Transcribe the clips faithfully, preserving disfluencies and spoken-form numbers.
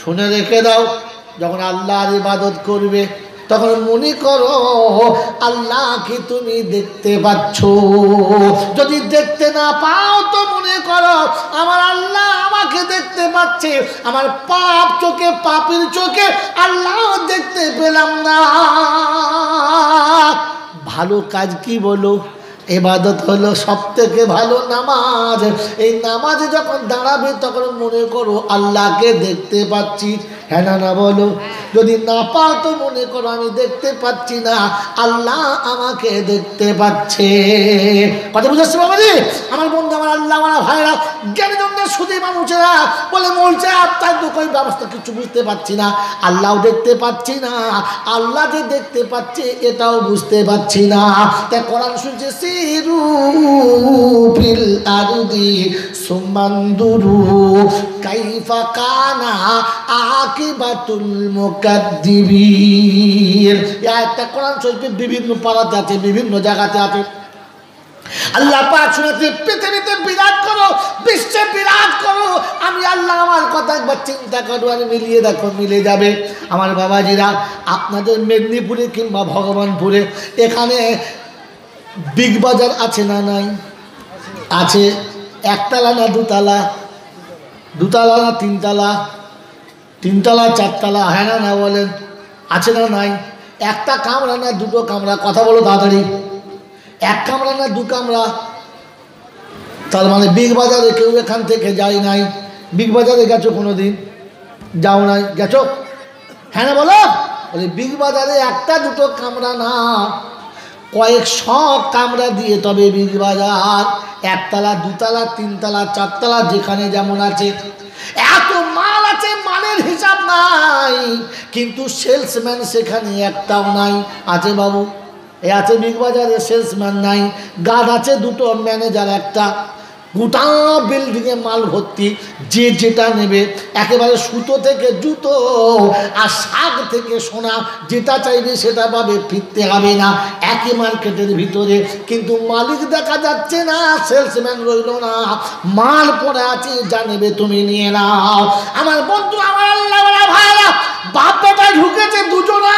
শুনে রেখে দাও, যখন আল্লাহর ইবাদত করবে তখন মনে করো আল্লাহকে তুমি দেখতে পাচ্ছ। যদি দেখতে না পাও তো মনে করো আমার আল্লাহ আমাকে দেখতে পাচ্ছে। আমার পাপ চোখে, পাপের চোখে আল্লাহ দেখতে পেলাম না। ভালো কাজ কি বলো? ইবাদত হলো সব থেকে ভালো নামাজ। এই নামাজে যখন দাঁড়াবে তখন মনে করো আল্লাহকে দেখতে পাচ্ছি। হ্যাঁ না না বলো? যদি না পাও তো মনে করো আমি দেখতে পাচ্ছি না, আল্লাহ আমাকে দেখতে পাচ্ছে। কথা বুঝাচ্ছি বাবাজি? আমার বন্ধু, আমার আল্লাহ, আমার ভাইরা, জ্ঞানী জন্য শুধু মানুষেরা বলে বলছে আপনার তো কোনো ব্যবস্থা কিছু বুঝতে পারছি না, আল্লাহও দেখতে পাচ্ছি না, আল্লাহ যে দেখতে পাচ্ছে এটাও বুঝতে পারছি না। তাই কোরআন শুনছে সিরু ফিল আরদি সুমানদুরু কাইফা কানা আকিবাতুল মুকাদ্দিবিন। একটা কোরআন শরীফে বিভিন্ন পারাতে আছে, বিভিন্ন জায়গাতে আছে। আল্লাহ পাক শুনেছে পৃথিবীতে বিরাট করো, বিশ্বে বিরাট করো, আমি আল্লাহ আমার কথা একবার চিন্তা করো আর মিলিয়ে দেখো, মিলে যাবে। আমার বাবাজিরা, আপনাদের মেদিনীপুরে কিংবা ভগবানপুরে এখানে বিগ বাজার আছে না নাই? আছে। একতলা না দুতলা? দুতলা না তিনতলা? তিনতলা চারতলা? হ্যাঁ না না বলেন? আছে না নাই? একটা কামরা না দুটো কামরা? কথা বলো তাড়াতাড়ি। এক কামরা না দু কামরা? তার মানে বিগ বাজারে কেউ এখান থেকে যায় নাই? বিগ বাজারে গেছো কোনো দিন? যাও নাই? গেছো? হ্যাঁ না বলো? বলে বিগ বাজারে একটা দুটো কামরা না, কয়েকশো কামরা দিয়ে তবে বিগ বাজার। একতলা, দুতলা, তিনতলা, চারতলা, যেখানে যেমন আছে। এত মাল আছে, মালের হিসাব নাই, কিন্তু সেলসম্যান সেখানে একটাও নাই। আছে বাবু? এ আছে বিগ বাজারে সেলসম্যান নাই। গার্ড আছে দুটো, ম্যানেজার একটা। গোটা বিল্ডিংয়ে মাল ভর্তি, যে যেটা নেবে একেবারে সুতো থেকে জুতো আর শাক থেকে সোনা, যেটা চাইবে সেটা পাবে, ফিরতে হবে না, একই মার্কেটের ভিতরে। কিন্তু মালিক দেখা যাচ্ছে না, সেলসম্যান রইল না, মাল পড়ে আছে, যা নেবে তুমি নিয়ে নাও। আমার বন্ধু, আমার আল্লাহ ভাইরা, বাপ বেটায় ঢুকেছে দুজনা।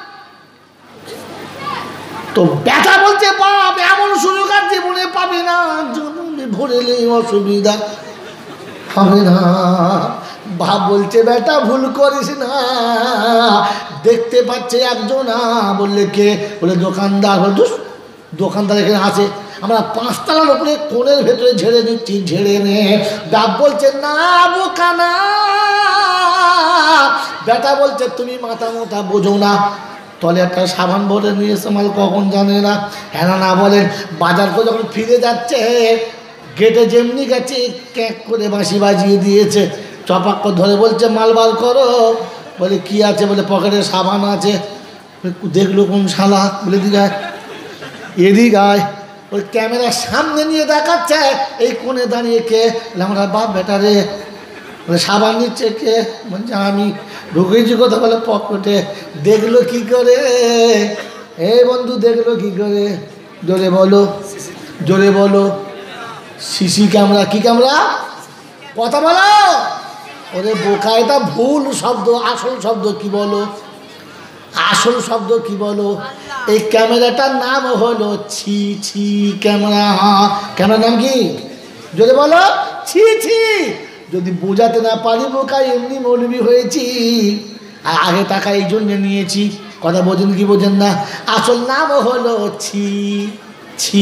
তো বেটা বলছে বাপ এমন সুযোগ আর জীবনে পাবে না, ভরেলে অসুবিধা হবে না। বাপ বলছে বেটা ভুল করিস না, দেখতে পাচ্ছে একজনা। বললে কে? বলে দোকানদার। বল দোকানদার এখানে আছে, আমরা পাঁচতলার উপরে কোণের ভেতরে ঝেড়ে দিচ্ছি, ঝেড়ে নে। বাপ বলছে না বোকানা। বেটা বলছে তুমি মাথা মোটা বোঝো না, তলে একটা সাবান ভরে নিয়ে এসে মাল কখন জানে না। হ্যাঁ না বলেন? বাজার করে যখন ফিরে যাচ্ছে, গেটে যেমনি গেছে ক্যাক করে বাঁশি বাজিয়ে দিয়েছে। চপাক্ক ধরে বলছে মাল বার করো। বলে কি আছে? বলে পকেটে সাবান আছে। দেখলো কোন শালা? বলে দিকে এদিক আয়। ওই ক্যামেরার সামনে নিয়ে দেখাচ্ছে এই কোণে দাঁড়িয়ে কে? আমরা বাপ বেটা রে। বলে সাবান নিচ্ছে কে? বলছে আমি। ঢুকেছি কথা? বলে পকেটে। দেখলো কি করে? এই বন্ধু দেখলো কি করে? জোরে বলো, জোরে বলো। CC camera. কি ক্যামেরা? কথা বলো। ওরে বোকা, এটা ভুল শব্দ। আসল শব্দ কি বলো? আসল শব্দ কি বলো? এই ক্যামেরাটার নাম হলো ছি ছি ক্যামেরা। ক্যামেরার নাম কি? জোরে বলো। ছি ছি। যদি বোঝাতে না পারি বোকা, এমনি মৌলবি হয়েছি। আর আগে টাকা এই জন্য নিয়েছি। কথা বোঝেন কি বোঝেন না? আসল নাম হলো ছি ছি।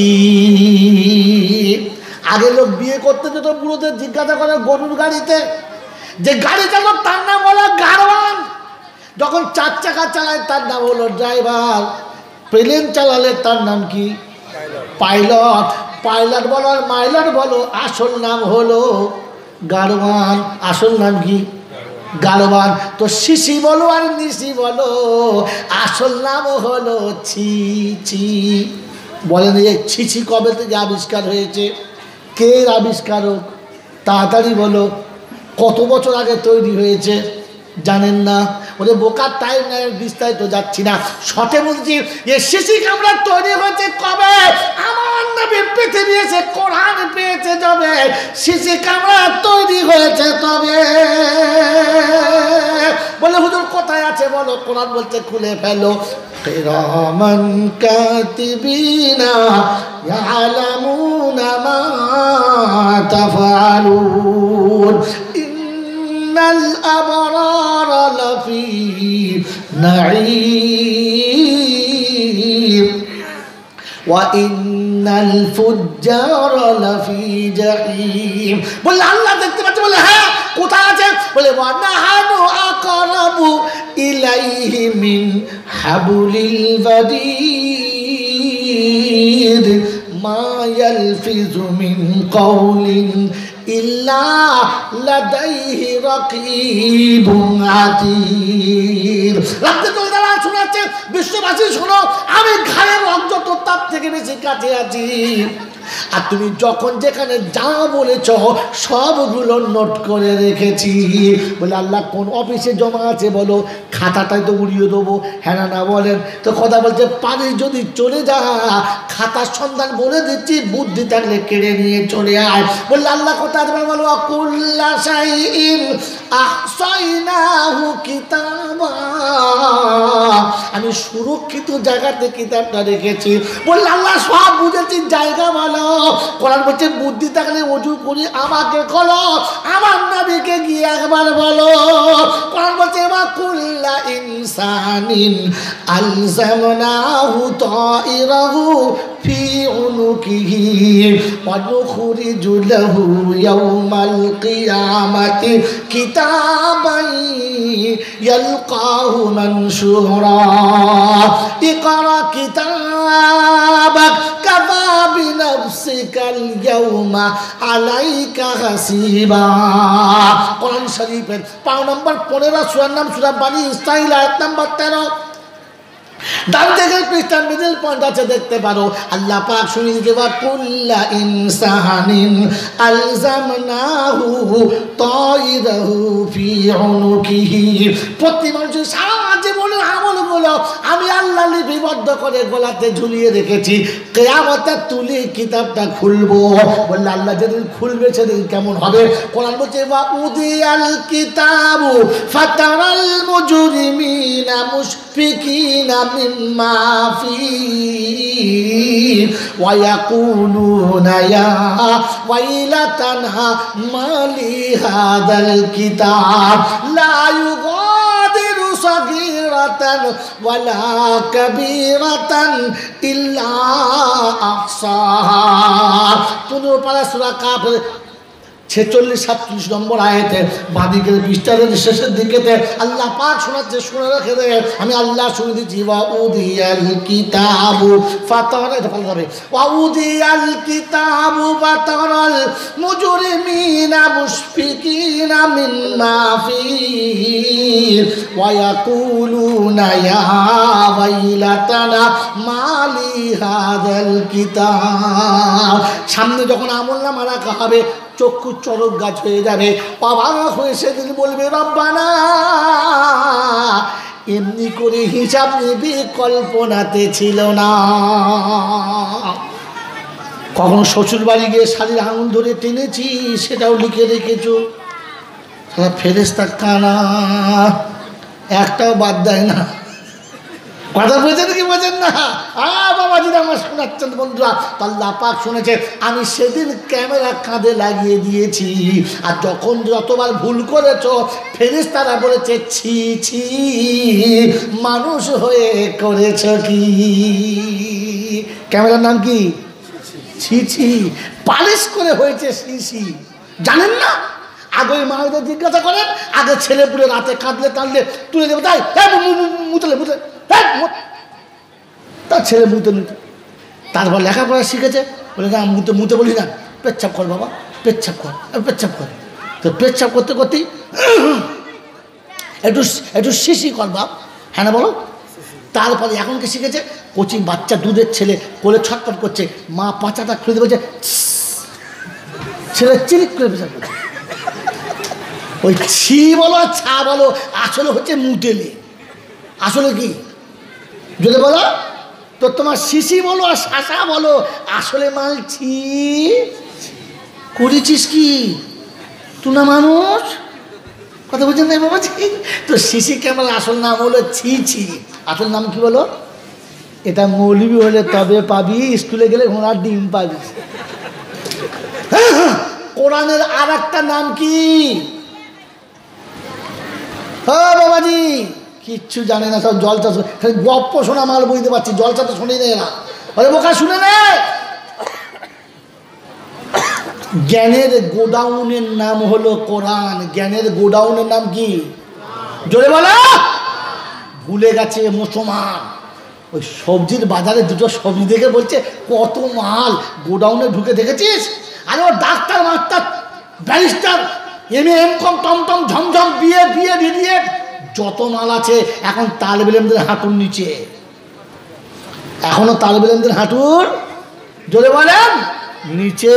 আগে লোক বিয়ে করতে যেত বুড়োদের জিজ্ঞাসা করে গরুর গাড়িতে, যে গাড়ি চালক তার নাম হলো গাড়োয়ান। যখন চার চাকা চালায় তার নাম হলো ড্রাইভার। প্লেন চালালে তার নাম কি? পাইলট। পাইলট বলো আর মাইলট বলো, আসল নাম হলো গাড়োয়ান। আসল নাম কি? গাড়োয়ান। তো শিশি বলো আর নিশি বলো, আসল নাম হলো ছি ছি। বলেন এই ছি ছি কবে থেকে আবিষ্কার হয়েছে? কে আবিষ্কারক? তাড়াতাড়ি বলো। কত বছর আগে তৈরি হয়েছে জানেন না? ওদের বোকার টাইম নাই, বিস্তারিত যাচ্ছি না। শর্টে বলছি, এ শিশি কামড়া তৈরি হয়েছে কবে? আমার নবী পৃথিবী এসে কোরআন পেয়েছে যবে, শিশি কামড়া তৈরি হয়েছে তবে। বলো, কোরআন বলছে খুলে ফেলো। কিরামান কাতিবিনা ইয়ালামুনা মা তাফআলুন ইন্নাল আবরারা লাফি নাঈম ওয়া ইন্নাল ফুজ্জারা লাফি জাহিম। বলে আল্লাহ দেখতে পাচ্ছে? বলে হ্যাঁ। কোথায় আছে? বলে ওয়া নাহানু আকরাবু ইলাইহি মিন হাবলিল বাদীর মা ইয়ালফিজু মিন কাওলিন ইল্লা লাদাইহি রাকীবুন আতীদ। রাতে তো দাঁড়া শোনাচ্ছে, বিশ্ববাসী শোনো, আমি ঘাড়ের রক্ত তো তার থেকে বেশি কাছে আছি। আর তুমি যখন যেখানে যা বলেছ সবগুলো নোট করে রেখেছি। বলে আল্লাহ কোন অফিসে জমা আছে বলো, খাতাটাই তো উড়িয়ে দেবো। হ্যাঁ না বলেন তো? কথা বলছে পারি যদি চলে যা, খাতার সন্ধান বলে দিচ্ছি, বুদ্ধি থাকলে কেড়ে নিয়ে চলে আয়। বললে আল্লাহ কোথায় আছে বলো, কুল্লা শাইইন আহসাইনাহু কিতাবা, আমি সুরক্ষিত জায়গাতে কিতাবটা রেখেছি। বললে আল্লাহ সব বুঝেছি, জায়গা ভালো। কোরআন বলছে বুদ্ধি থাকলে ওযু করি আমাকে খোলো, আমার নবীকে গিয়ে একবার বলো। কোরআন বলছে মা কুল্লা ইনসানিন আলজামনাহু তাইরাহু ফি উনুকিহি ওয়া নুখরিজু লাহু ইয়াওমাল কিয়ামাতি কিতাবান ইয়ালকাহু মানশুরা ইকরা কিতাবাক কাফা বিনাফসিকাল ইয়াওমা আলাইকা হাসিবা। কোরআন শরীফের পাঁচ নম্বর পনেরো, সূরার নাম সূরা বনী ইসরাঈল, আয়াত নম্বর তেরো। ডান দিকের পৃষ্ঠার মিডল পয়েন্ট আছে, দেখতে পারো। আল্লাহ পাক শুনিয়ে দেবা কুল্লা ইনসানিন আলজামনাহু তাইরাহু ফি উনুকিহি, প্রতি মানুষের সারা জীবনের আমলগুলো আমি আল্লাহ লিপিবদ্ধ করে গলাতে ঝুলিয়ে রেখেছি। কিয়ামতে তুলে কিতাবটা খুলবো। বললে আল্লাহ যেদিন খুলবে সেদিন কেমন হবে? কোরআন বলছে ওয়া উদিয়াল কিতাবু ফাতারাল মুজরিমিনা মুশফিকিনা মিম্মা ফীহি ওয়া ইয়াকুলুনা ইয়া ওয়াইলাতানা মালি হাদাল কিতাব লা ইউগাদিরু সাগীরাতান ওয়ালা কাবীরাতান ইল্লা আহসাহা। পনেরো পারা সূরা কাফ ছেচল্লিশ সাতচল্লিশ নম্বর আয়াতে বাদিকের বিস্তারের শেষের দিকেতে আল্লাহ পাক শোনাচ্ছে, শুনে রেখে দে, আমি আল্লাহ শুনে দিচ্ছি। ওয়া উদিয়াল কিতাবু ফাতারা, এটা ভালো হবে। ওয়া উদিয়াল কিতাবু ফাতারাল মুজরিমিনা মুশফিকিনা মিম্মা ফীহি ওয়া ইয়াকুলুনা ইয়া ওয়াইলাতানা মালি হাদাল কিতাব। সামনে যখন আমলনামা রাখা হবে, চক্ষু চরক গাছ হয়ে যাবে, অবাক হয়ে সেদিন বলবে রব্বানা, এমনি করে হিসাব নেবে কল্পনাতে ছিল না। কখনো শ্বশুর বাড়ি গিয়ে শাড়ির আঙুল ধরে টেনেছি, সেটাও লিখে রেখেছো। সারা ফেরেশতা কানা, একটাও বাদ দেয় না। কথা বুঝেন কি বোঝেন না? আ বাবা যদি আমার শোনাচ্ছেন বন্ধুরা, আল্লাহ পাক শুনেছে আমি সেদিন ক্যামেরা কাঁধে লাগিয়ে দিয়েছি। আর যখন যতবার ভুল করেছো ফেরেশতারা বলেছে ছি ছি, মানুষ হয়ে করেছ কি। ক্যামেরার নাম কি? ছি ছি। পালিশ করে হয়েছে শিশি, জানেন না? আগে মায়েদের জিজ্ঞাসা করেন, আগে ছেলে পুলে রাতে কাঁদলে কাঁদলে তুলে দেবে, তাই মুতলে মুতলে তার ছেলে মুতে মুতে। তারপর লেখাপড়া শিখেছে, বলে না মুতে মুতে বলি না, পেচ্ছাপ কর বাবা, পেচ্ছাপ কর, পেচ্ছাপ কর। তো পেচ্ছাপ করতে করতেই একটু একটু শিশি কর বাপ, হ্যাঁ না বলো। তারপরে এখন কি শিখেছে, কোচিং বাচ্চা দুধের ছেলে কোলে ছটফট করছে, মা পাঁচাটা খুলে দিয়ে বলছে ছেলে চিরিক করে পেশাব করছে। ওই ছি বলো ছা বলো, আসলে হচ্ছে মুতেলে। আসলে কি যদি বলো তো তোমার শিশি বলো আর শাসা বলো, আসলে মালছি করেছিস কি তুই না মানুষ। কথা বুঝছেন না বাবাজি? তো সিসি ক্যামেরার আসল নাম হলো ছি ছি। আসল নাম কি বলো? এটা মৌলবি হলে তবে পাবি, স্কুলে গেলে ঘোড়ার ডিম পাবি। কোরআনের আর একটা নাম কি? হ্যাঁ বাবাজি, কিচ্ছু জানে না, সব জলসা, খালি গপ্প শোনা মাল বুঝতে পারছি, জলসা তো শুনেই নেয় না। আরে বোকা শুনে নে, জ্ঞানের গোডাউনের নাম হলো কোরআন। জ্ঞানের গোডাউনের নাম কি? জোরে বলো। ভুলে গেছে মুসলমান। ওই সবজির বাজারে দুটো সবজি দেখে বলছে কত মাল, গোডাউনে ঢুকে দেখেছিস? আরে ও doctor, master, barrister, M A, M com, টমটম, ঝমঝম, বিয়ে বিয়ে বিয়ে যত মাল আছে এখন তালেব ইলমদের হাঁটুর নিচে। এখনো তালেব ইলমদের হাঁটুর, জোরে বলেন, নিচে।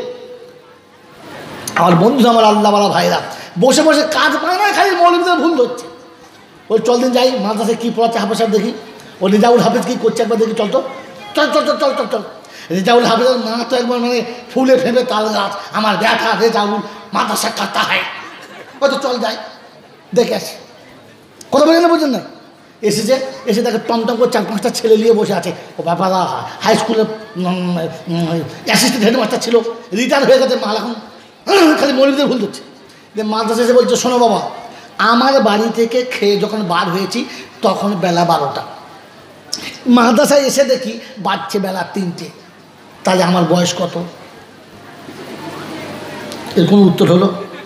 আমার বন্ধু, আমার আল্লাহ বালা ভাইরা বসে বসে কাজ পায় না, খালি মৌলবীদের ভুল ধরছে। ওই চল দিন যাই মাদ্রাসায় কী পড়াচ্ছে হাফেজ সাহেব দেখি, ও রেজাউল হাফেজ কী করছে একবার দেখি, চল তো, চল চল চল চল চল চল। রেজাউল হাফেজের মা তো একবার মানে ফুলে ফেলে তাল গাছ, আমার ব্যাটা রেজাউল মাদ্রাসা কাটা হয়। ওই তো চল যাই দেখে আসি। কথা বলেন না, বুঝলেন না? এসেছে, এসে দেখে টমটম করে চার পাঁচটা ছেলে নিয়ে বসে আছে। ও ব্যাপারা হাই স্কুলের অ্যাসিস্ট্যান্ট হেডমাস্টার ছিল, রিটায়ার হয়ে গেছে মাল, এখন খালি মৌলবীদের ভুল ধরছে। যে মাদ্রাসা এসে বলছে, শোনো বাবা, আমার বাড়ি থেকে খেয়ে যখন বার হয়েছি তখন বেলা বারোটা, মাদ্রাসায় এসে দেখি বাজছে বেলা তিনটে, তাহলে আমার বয়স কত? এর কোনো উত্তর হলো?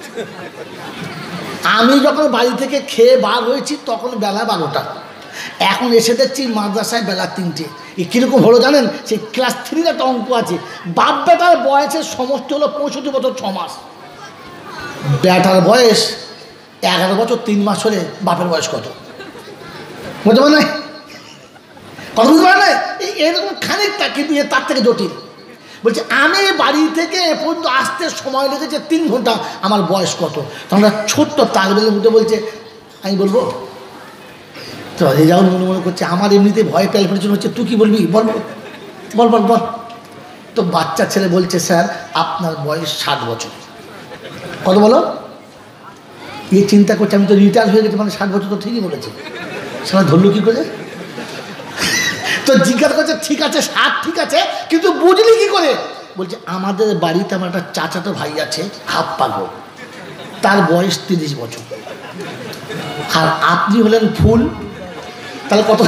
আমি যখন বাড়ি থেকে খেয়ে বার হয়েছি তখন বেলা বারোটা, এখন এসে দেখছি মাদ্রাসায় বেলা তিনটে। এই কীরকম হলো জানেন? সেই ক্লাস থ্রির একটা অঙ্ক আছে, বাপ বেটার বয়সের সমষ্টি হলো পঁয়ষট্টি বছর ছ মাস। বেটার বয়স এগারো বছর তিন মাস হলে বাপের বয়স কত? বুঝতে পারেন না? কথা বুঝতে পারেন না? এরকম খানিকটা, কিন্তু তার থেকে জটিল। বলছে আমি বাড়ি থেকে এ পর্যন্ত আসতে সময় লেগেছে তিন ঘন্টা, আমার বয়স কত? তোমরা ছোট্ট তালবেলের মুখে বলছে, আমি বলবো তো রেজাউল মনে মনে করছে আমার এমনিতে ভয় প্যালপিটেশন হচ্ছে, তুই কি বলবি? বল বল বল বল। তো বাচ্চা ছেলে বলছে, স্যার আপনার বয়স ষাট বছর। কত বলো? এ চিন্তা করছে আমি তো রিটায়ার হয়ে গেছি, মানে ষাট বছর তো ঠিকই বলেছে, সেটা ধরলো কী করে? তো জিজ্ঞাসা করছে, ঠিক আছে ষাট ঠিক আছে, কিন্তু বুঝলি কি করে? বলছে আমাদের বাড়িতে আমার একটা চাচাতো ভাই আছে হাফ পাগল, তার বয়স তিরিশ বছর, আর আপনি হলেন ফুল, তাহলে কত?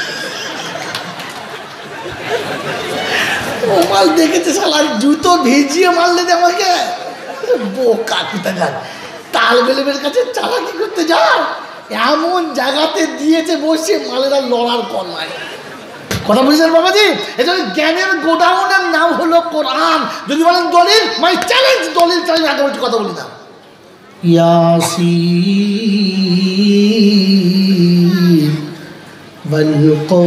ও মাল দেখেছে শালা, জুতো ভিজিয়ে মারলে যে আমাকে, বোকা কোথাকার। তালবেলের কাছে চালাকি করতে যাও, এমন জায়গাতে দিয়েছে বসে মালেরা লড়ার কল নাই। কথা বুঝছেন বাবাজি? এই জন্য জ্ঞানের গোডাউনের নাম হলো কোরআন। যদি বলেন দলিল, মাই চ্যালেঞ্জ, দলিল চ্যালেঞ্জ আগে বলছি, কথা বলি না। ইয়াসিন ওয়াল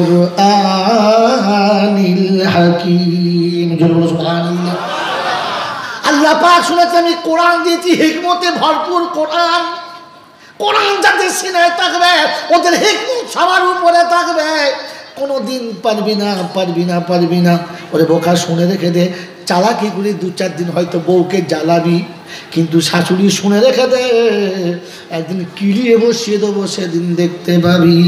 কুরআনিল হাকীম, সুবহানাল্লাহ। আল্লাহ পাক শুনেছে আমি কোরআন দিয়েছি, হিকমতে ভরপুর কোরআন। কোরআন যাদের সিনায় থাকবে ওদের হিকমত সবার উপরে থাকবে। কোনো দিন পারবি না পারবি না পারবি না। ওরে বোকা শুনে রেখে দে, চালাকি করে দু চার দিন হয়তো বউকে জ্বালাবি, কিন্তু শাশুড়ি শুনে রেখে দে, একদিন কিলিয়ে বসিয়ে দেবো, সেদিন দেখতে পাবি।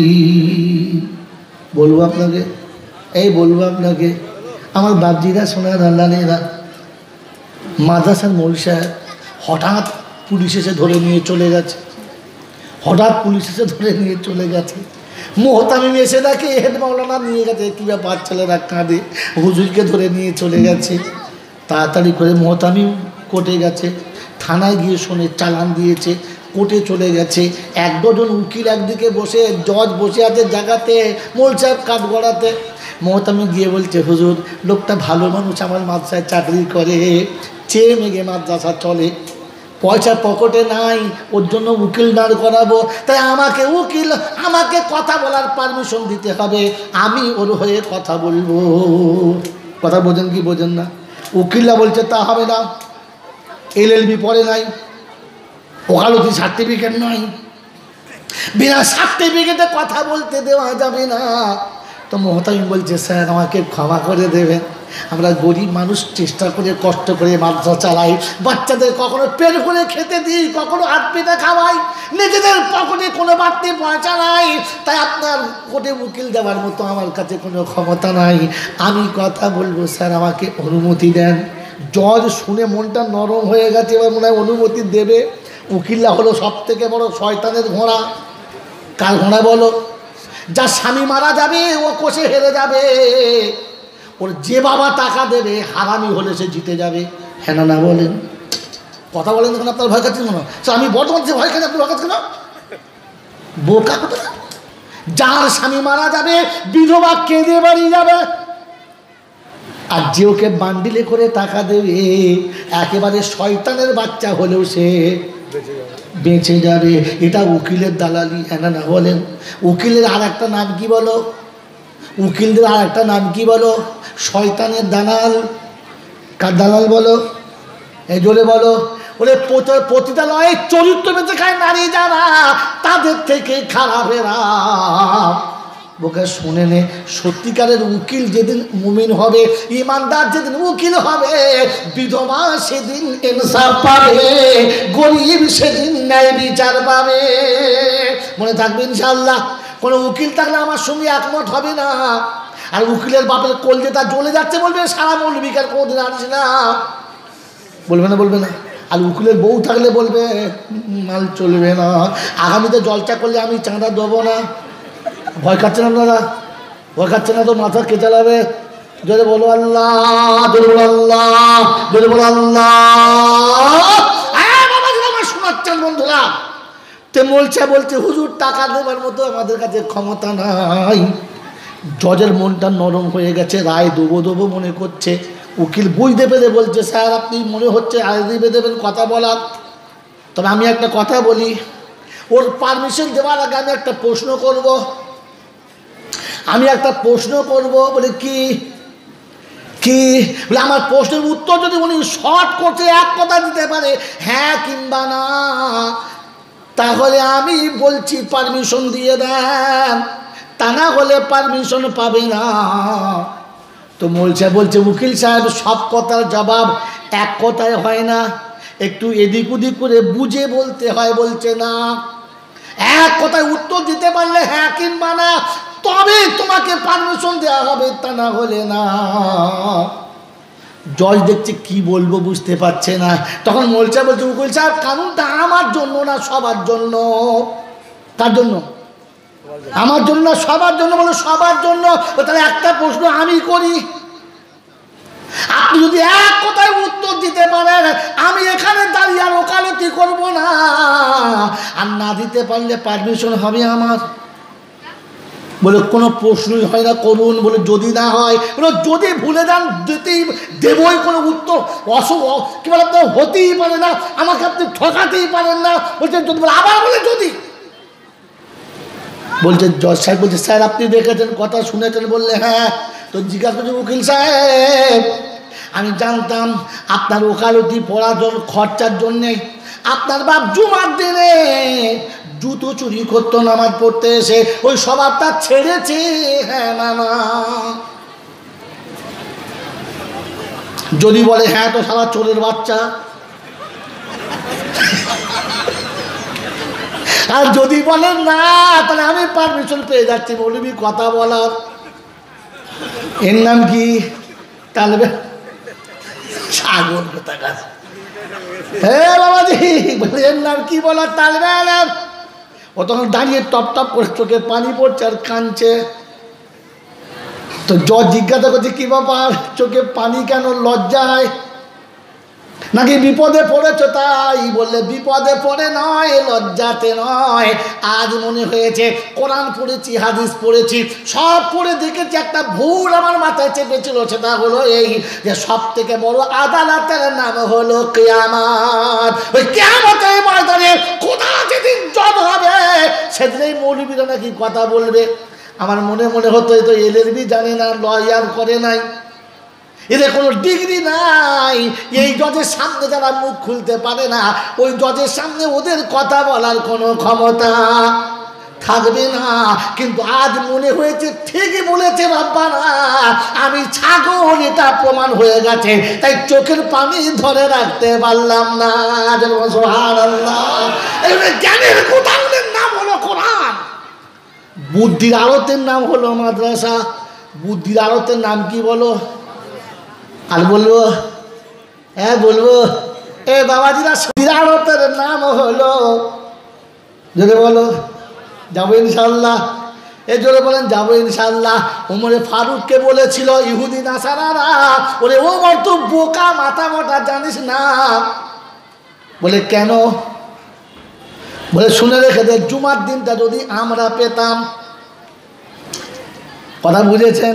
বলবো আপনাকে, এই বলবো আপনাকে, আমার বাপজিরা শোনার আল্লাহরা, মাদ্রাসার মৌলভী সাহেব হঠাৎ পুলিশ এসে ধরে নিয়ে চলে গেছে, হঠাৎ পুলিশ এসে ধরে নিয়ে চলে গেছে। মোহতামিম এসে দেখে হেড মাওলানা নিয়ে গেছে, কী ব্যাপার ছেলেরা কাঁদে, হুজুরকে ধরে নিয়ে চলে গেছে। তাড়াতাড়ি করে মোহতামিম কোর্টে গেছে, থানায় গিয়ে শোনে চালান দিয়েছে, কোর্টে চলে গেছে। এক ডজন উকিল একদিকে বসে, জজ বসে আছে জায়গাতে, মোল সাহেব কাঠ গড়াতে। মোহতামিম গিয়ে বলছে, হুজুর লোকটা ভালো মানুষ, আমার মাদ্রাসায় চাকরি করে, চেয়ে মেঘে মাদ্রাসা চলে, পয়সা পকেটে নাই, ওর জন্য উকিল দাঁড় করাবো, তাই আমাকে উকিল আমাকে কথা বলার পারমিশন দিতে হবে, আমি ওর হয়ে কথা বলবো। কথা বোঝেন কি বোঝেন না? উকিলরা বলছে তা হবে না, এল এল বি পড়ে নাই, ওকালতি সার্টিফিকেট নয়, বিনা সার্টিফিকেটে কথা বলতে দেওয়া যাবে না। তো মোহতামিম বলছে, স্যার আমাকে ক্ষমা করে দেবেন, আমরা গরিব মানুষ চেষ্টা করে কষ্ট করে মাদ্রাসা চালাই, বাচ্চাদের কখনো পেট ভরে খেতে দিই, কখনো হাত পেতে খাওয়াই, নিজেদের পকেটে কোনো বাড়তি পয়সা নাই, তাই আপনার কোর্টে উকিল দেওয়ার মতো আমার কাছে কোনো ক্ষমতা নাই। আমি কথা বলবো স্যার আমাকে অনুমতি দেন। জজ শুনে মনটা নরম হয়ে গেছে, এবার মনে হয় অনুমতি দেবে। উকিলরা হলো সব থেকে বড় শয়তানের ঘোড়া। কার ঘোড়া বলো? যার স্বামী মারা যাবে ও কোষে হেরে যাবে, ওর যে বাবা টাকা দেবে হারামি হলে সে জিতে যাবে। হ্যাঁ না বলেন? কথা বলেন দেখুন, আপনার ভয় খাচ্ছেন কেন? আমি বর্তমান যে ভয় খাচ্ছি, আপনি ভয় খাচ্ছেন কেন? বোকা কথা। যার স্বামী মারা যাবে বিধবা কেঁদে বাড়ি যাবে, আর যে ওকে বান্ডিলে করে টাকা দেবে একেবারে শয়তানের বাচ্চা হলেও সে বেঁচে যাবে। এটা উকিলের দালালি। হ্যাঁ না বলেন? উকিলের আর একটা নাম কি বলো? উকিলদের আর একটা নাম কি বলো? শয়তানের দালাল। কার দালাল বলো? এই জোরে বলো। ওরে পতিতালয়ে চরিত্র বেঁচে খায় নারী যারা, তাদের থেকে খারাপেরা। বোকা শুনে নে, সত্যিকারের উকিল যেদিন মুমিন হবে, ইমানদার যেদিন উকিল হবে, বিধবা সেদিন ইনসাফ পাবে, গরিব সেদিন ন্যায় বিচার পাবে। মনে থাকবে ইনশাআল্লাহ। কোনো উকিল থাকলে আমার সঙ্গে একমত হবে না। আর উকিলের বাপের কলজেটা জ্বলে যাচ্ছে বলবে সারা মৌলবিকার কোনোদিন আনিস না, বলবে না? বলবে না? আর উকিলের বউ থাকলে বলবে মাল চলবে না, আগামীতে জলচা করলে আমি চাঁদা দেবো না। ভয় খাচ্ছে না আপনারা? ভয় খাচ্ছে না তো মাথা কে চালাবে? জোরে বলো আল্লাহ, জোরে বলো আল্লাহ, জোরে বলো আল্লাহ। আমার শোনাচ্ছেন বন্ধুরা, তে বলছে বলছে হুজুর টাকা দেবার মতো আমাদের কাছে ক্ষমতা নাই। জজের মনটা নরম হয়ে গেছে, রায় দেবো দেবো মনে করছে। উকিল বুঝতে পেরে বলছে স্যার আপনি মনে হচ্ছে আয় দিয়ে দেবেন কথা বলার, তবে আমি একটা কথা বলি, ওর পারমিশন দেওয়ার আগে আমি একটা প্রশ্ন করব। আমি একটা প্রশ্ন করব বলে কি কি বলে আমার প্রশ্নের উত্তর যদি উনি শর্ট করতে এক কথা দিতে পারে হ্যাঁ কিংবা না, তাহলে আমি বলছি পারমিশন দিয়ে দেন, তা না হলে পারমিশন পাবে না। তো বলছে বলছে উকিল সাহেব সব কথার জবাব এক কথায় হয় না, একটু এদিক ওদিক করে বুঝে বলতে হয়। বলছে না, এক কথায় উত্তর দিতে পারলে হ্যাঁ কিংবা না, তবে তোমাকে পারমিশন দেওয়া হবে, তা না হলে না। জজ দেখছে কি বলবো বুঝতে পারছে না, তখন বলছে বলছে উকিল সাহেব কানুনটা আমার জন্য না সবার জন্য। কার জন্য? আমার জন্য না সবার জন্য? বলো সবার জন্য। তাহলে একটা প্রশ্ন আমি করি, আপনি যদি এক কথায় উত্তর দিতে পারেন আমি এখানে দাঁড়িয়ে আর ওকালতি করবো না, আর না দিতে পারলে পারমিশন হবে আমার। বলে কোনো প্রশ্নই হয় না, করুন। বলে যদি না হয়, বলে যদি ভুলে যান দিতেই দেবই, কোনো উত্তর অসুখ কি বলে আপনার হতেই পারে না, আমাকে আপনি ঠকাতেই পারেন না। বলছেন যদি, বলে আবার বলে যদি। বলছে জজ সাহেব বলছে স্যার আপনি দেখেছেন কথা শুনেছেন? বললে হ্যাঁ। তো জিজ্ঞাসা করছে উকিল সাহেব আমি জানতাম আপনার ওকালতি পড়ার খরচার জন্যে আপনার বাপ জুমার দিনে জুতো চুরি করতো নামাজ পড়তে এসে, ওই স্বভাবটা ছেড়েছে। হ্যাঁ না না? যদি বলে হ্যাঁ তো সারা চোরের বাচ্চা। আর যদি বলেন না তাহলে আমি পারমিশন পেয়ে যাচ্ছি মৌলবি কথা বলার। এর নাম কি? তাহলে ছাগল কথা গাছ। হ্যাঁ বাবাজি বলে এর নাম কি বলার? তালবে আলাম। ও তখন দাঁড়িয়ে টপ টপ করে চোখে পানি পড়ছে আর কাঁদছে। তো জজ জিজ্ঞাসা করছে কি ব্যাপার, চোখে পানি কেন? লজ্জায় নাকি বিপদে পড়েছ তাই? বললে বিপদে পড়ে নয়, লজ্জাতে নয়, আজ মনে হয়েছে কোরআন পড়েছি হাদিস পড়েছি সব পড়ে দেখেছি একটা ভুল আমার মাথায় চেপেছিল, সেটা হলো এই যে সব থেকে বড় আদালতের নাম হলো কিয়ামত। ওই কিয়ামতের ময়দানে খোদা যেদিন জজ হবে সেদিনই মৌলবীরা নাকি কথা বলবে। আমার মনে মনে হতো এই তো এলএলবি জানে না, লয়ার করে নাই, এদের কোনো ডিগ্রি নাই, এই জজের সামনে যারা মুখ খুলতে পারে না ওই জজের সামনে ওদের কথা বলার কোনো ক্ষমতা থাকবে না। কিন্তু আজ মনে হয়েছে ঠিকই বলেছে রব্বানা, আমি ছাগল, এটা প্রমাণ হয়ে গেছে, তাই চোখের পানি ধরে রাখতে পারলাম না। সুবহানাল্লাহ। এই জ্ঞানের গোদামের নাম হলো কোরআন, বুদ্ধির আড়তের নাম হলো মাদ্রাসা। বুদ্ধির আড়তের নাম কি বলো? আর বলবো? হ্যাঁ বলবো। এ বাবাজিরা, বুদ্ধির আড়তের নাম হলো, যদি বলো যাবো ইনশাল্লাহ। এ জোরে বলেন যাবো ইনশাল্লাহ। ওমরে ফারুককে বলেছিল ইহুদি নাসারারা, ওরে ওমর তো বোকা, মাথা মোটা, জানিস না? বলে কেন? বলে শুনে রেখে দে, জুমার দিনটা যদি আমরা পেতাম। কথা বুঝেছেন?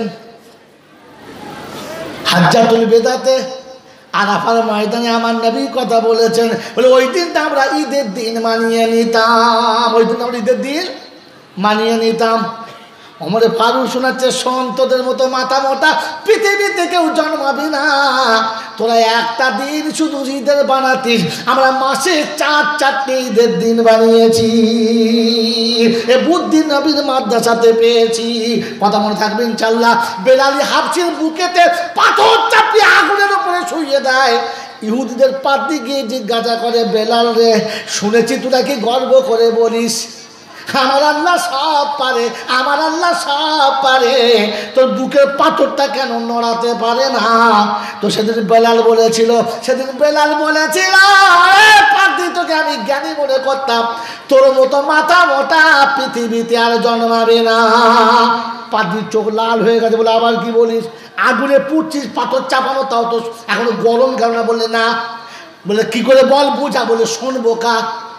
হাজ্জাতুল বেদাতে আরাফার ময়দানে আমার নবী কথা বলেছেন, বলে ওই দিনটা আমরা ঈদের দিন মানিয়ে নিতাম, ওই দিন আমরা ঈদের দিন মানিয়ে নিতাম। ওমরে ফারুক শোনাচ্ছে, সন্তদের মতো মাথা মোটা পৃথিবীতে কেউ জন্মাবি না, তোরা একটা দিন শুধু ঈদের বানাতিস, আমরা মাসে চার চারটে ঈদের দিন বানিয়েছি। এ বুদ্ধি নবীর মাদ্রাসাতে পেয়েছি। কথা মনে থাকবে ইনশাল্লাহ। বেলালি হাফসির বুকেতে পাথর চাপিয়ে আগুনের উপরে শুইয়ে দেয়। ইহুদিদের পাতি গিয়ে জিজ্ঞাসা করে, বেলাল রে, শুনেছি তোরা কি গর্ব করে বলিস আমার আল্লাহ সব পারে, আমার আল্লাহ সব পারে, তোর বুকের পাথরটা কেন নড়াতে পারে না? তো সেদিন বেলাল বলেছিল, সেদিন বেলাল বলেছিল, পাতি তোকে আমি জ্ঞানী মনে করতাম, তোর মতো মাথা মোটা পৃথিবীতে আর জন্মাবে না। পাতির চোখ লাল হয়ে গেছে, বলে আবার কি বলিস? আগুনে পুড়ছিস, পাথর চাপানো, তাও তো এখনো গরম কেন না? বললে না। বলে কি করে বল, বুঝা। বলে শোন বোকা,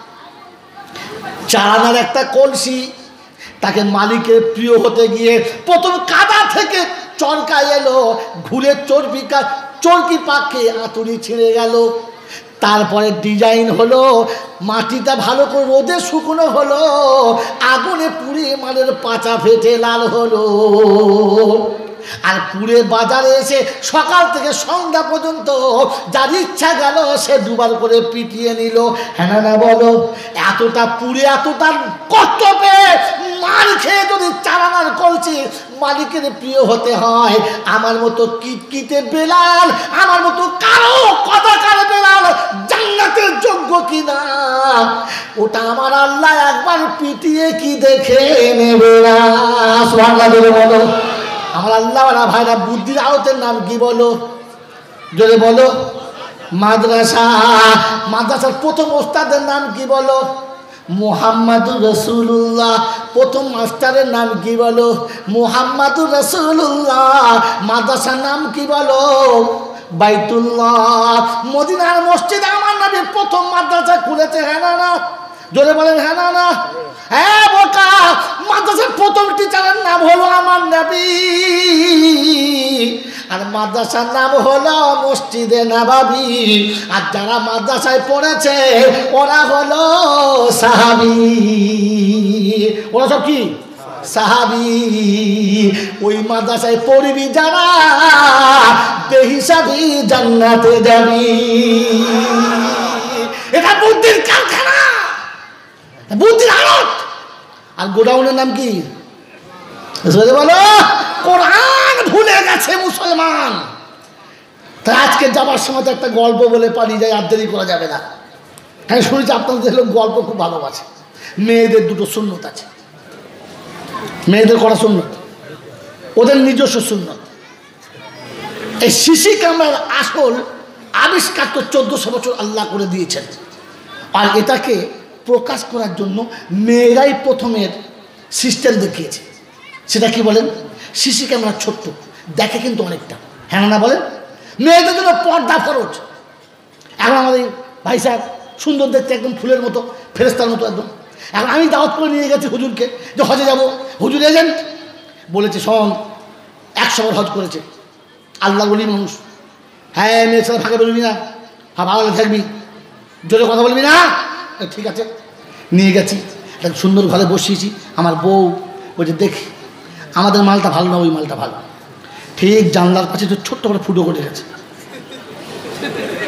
চারানার একটা কলসি, তাকে মালিকের প্রিয় হতে গিয়ে প্রথম কাদা থেকে চরকা এলো, ঘুরে চর্বি চরকি পাকে আতুরি ছিঁড়ে গেল, তারপরে ডিজাইন হলো, মাটিটা ভালো করে রোদে শুকনো হলো, আগুনে পুড়ে মালের পাচা ফেটে লাল হলো। আর পুরে বাজারে এসে সকাল থেকে সন্ধ্যা পর্যন্ত যার ইচ্ছা গেল সে দুবার করে পিটিয়ে নিল। হ্যাঁ না বলো? এতটা পুরে এতটা কষ্ট পেয়ে মার খেয়ে যদি চালানার কলসি মালিকের প্রিয় হতে হয়, আমার মতো কিটকিটে বেলাল, আমার মতো কারো কথাকার বেলাল জান্নাতের যোগ্য কিনা ওটা আমার আল্লাহ একবার পিটিয়ে কি দেখে নেবে না? সুবহানাল্লাহ বলো। আমার আল্লাহ ভাইরা, বুদ্ধির আওতের নাম কি বলো? যদি বলো মাদ্রাসা। মাদ্রাসার প্রথম ওস্তাদের নাম কি বলো? মুহাম্মাদুর রাসূলুল্লাহ। প্রথম মাস্টারের নাম কি বলো? মুহাম্মাদুর রাসূলুল্লাহ। মাদ্রাসার নাম কি বলো? বাইতুল্লাহ। মদিনার মসজিদে আমার নবী প্রথম মাদ্রাসা খুলেছে, হ্যাঁ না না? জোরে বলেন হ্যাঁ না না? হ্যাঁ বোকা, মাদ্রাসার প্রথম টিচারের নাম হলো আমার নবী, আর মাদ্রাসার নাম হলো মসজিদে নববী। আর যারা মাদ্রাসায় পড়েছে ওরা হলো সাহাবী। ওরা সব কি? সাহাবী। ওই মাদ্রাসায় পড়বি যারা, বেহিসাবি জান্নাতে যাবি। এটা বুদ্ধির কারখানা, বুদ্ধির আড়ত। আর গোডাউনের নাম কি? বলো কোরআন ভুলে গেছে মুসলমান। তাই আজকে যাবার সময় তো একটা গল্প বলে পালিয়ে যায়, আর দেরি করা যাবে না। হ্যাঁ শুনেছি আপনাদের লোক গল্প খুব ভালোবাসে। মেয়েদের দুটো সুন্নত আছে, মেয়েদের করা সুন্নত, ওদের নিজস্ব সুন্নত। এই সিসি ক্যামেরার আসল আবিষ্কার তো চোদ্দশো বছর আল্লাহ করে দিয়েছেন, আর এটাকে প্রকাশ করার জন্য মেয়েরাই প্রথমের সিস্টেম দেখিয়েছে। সেটা কি বলেন? সিসি ক্যামেরা ছোট্ট, দেখে কিন্তু অনেকটা, হ্যাঁ না বলেন? মেয়েদের জন্য পর্দা ফরজ। এখন আমাদের ভাই সাহেব সুন্দর দেখতে, একদম ফুলের মতো, ফেরেস্তার মতো একদম। এখন আমি দাওয়াত করে নিয়ে গেছি হুজুরকে যে হজে যাব। হুজুর এজেন্ট বলেছে, শোন একশো বার হজ করেছে, আল্লাহ বলি মানুষ, হ্যাঁ মেয়ের সাথে ফাঁকে বলবি না, হ্যাঁ ভালো থাকবি, জোরে কথা বলবি না, ঠিক আছে। নিয়ে গেছি, একটা সুন্দর ঘরে বসিয়েছি। আমার বউ বলছে, দেখি আমাদের মালটা ভালো না ওই মালটা ভালো। ঠিক জানলার কাছে তো ছোট্ট করে ফুটো করে গেছে।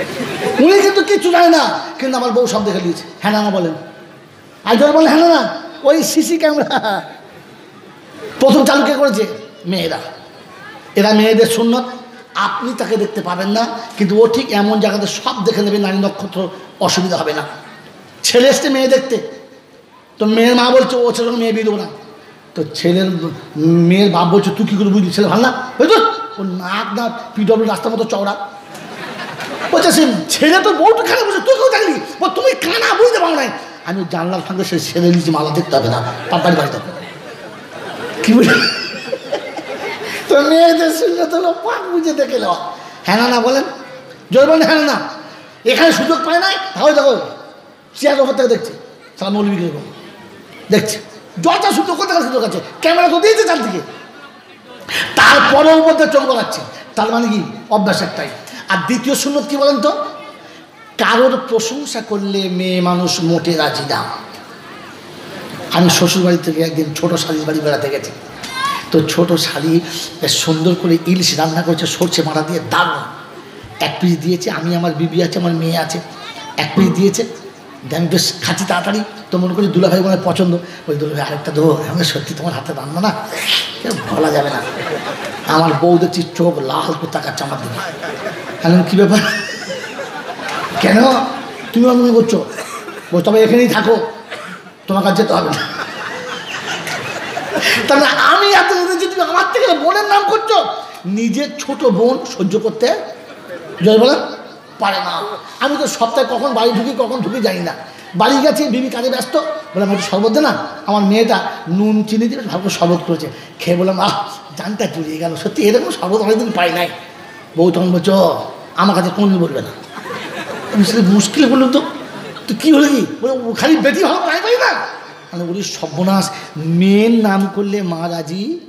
উনি কিন্তু কিচ্ছু জানে না, কিন্তু আমার বউ সব দেখে দিয়েছে। হ্যাঁ না বলেন? আর জোরে বলেন হ্যাঁ না? ওই সিসি ক্যামেরা প্রথম চালু কে করেছে? মেয়েরা। এরা মেয়েদের সুন্নত। আপনি তাকে দেখতে পাবেন না, কিন্তু ও ঠিক এমন জায়গাতে সব দেখে নেবে, নারী নক্ষত্র, অসুবিধা হবে না। ছেলে এসছে মেয়ে দেখতে, তো মেয়ের মা বলছে ও ছেলে মেয়ে বিয়ে দেবো না। তো ছেলের মেয়ের বাপ বলছে তুই কী করে বুঝলি ছেলে ভালো না? বুঝতো ও নাক না পিডব্লিউ রাস্তার মতো চওড়া। বলছে সে ছেলে তো বউটা খারাপ বলছে, তুই কেউ দেখলি? বল তুমি কানা বুঝতে পারো নাই। আমি জানলার ফাঁকে সে ছেলে নিচে মালা দেখতে হবে না, পাপারি বাড়িতে কি বুঝলি? তো মেয়েদের শুনলে তো পাক বুঝে দেখে নেওয়া। হ্যাঁ না না বলেন, জোর বলেন হ্যাঁ না। এখানে সুযোগ পায় নাই, তাহলে দেখো চেয়ার ওপর থেকে দেখছে সারা মৌলবীকে দেখছে, যটা সুযোগ করতে গেলে সুযোগ আছে, ক্যামেরা তো দিয়েছে চারদিকে, তারপরেও মধ্যে চোখ বলাচ্ছে। তার মানে কি? অভ্যাস একটাই। আর দ্বিতীয় সুন্নত কি বলেন তো? কারোর প্রশংসা করলে মেয়ে মানুষ মোটে রাজি না। আমি শ্বশুর বাড়ি থেকে একদিন ছোট শালির বাড়ি বেড়াতে গেছি, তো ছোট শালি বেশ সুন্দর করে ইলিশ রান্না করেছে সরষে মারা দিয়ে, দারুণ। এক পিস দিয়েছে, আমি আমার বিবি আছে, আমার মেয়ে আছে, এক পিস দিয়েছে। আমি বেশ খাচ্ছি তাড়াতাড়ি, তো মনে করি দুলাভাই মনে পছন্দ, ওই দুলাভাই আরেকটা দেবো। আমি সত্যি তোমার হাতে রান্না না বলা যাবে না। আমার বউ দেখছি চোখ লাল করে তাকাচ্ছে আমার দিকে। আমি কী ব্যাপার, কেন তুমি মনে করছো? বল তবে এখানেই থাকো, তোমার কাছে যেতে হবে না। তাহলে আমি এত যদি তুমি আমার থেকে বোনের নাম করছো, নিজের ছোট বোন সহ্য করতে জয় বলেন পারে না। আমি তো সপ্তাহে কখন বাড়ি ঢুকি কখন ঢুকি জানি না। বাড়ি গেছি, বিবি কাজে ব্যস্ত, বললাম একটু শরবত দে না। আমার মেয়েটা নুন চিনি দিয়ে ভালো শরবত করেছে, খেয়ে বললাম আহ জানটা জুড়িয়ে গেল, সত্যি এরকম শরবত অনেকদিন পাই নাই। বউ তখন বলছো আমার কাছে কোনদিন বলবে না। আমি সেটা মুশকিল বললাম, তো তো কী হলো কি? বলে খালি বেটি ভালো পাই পাই না। মানে বলি সর্বনাশ, মেয়ের নাম করলে মা রাজি